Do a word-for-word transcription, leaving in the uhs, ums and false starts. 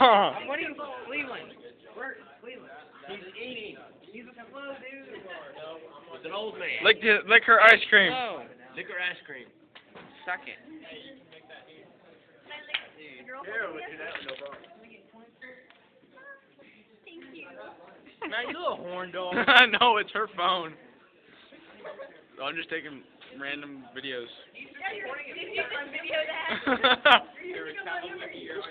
I'm winning Cleveland. Where? Cleveland. He's eating. He's a slow dude. He's an old man. Lick, the, lick her ice cream. Oh. Lick her ice cream. Suck it. Now you a horn dog. I know, it's her phone. I'm just taking random videos. Yeah, you're, did you just video that?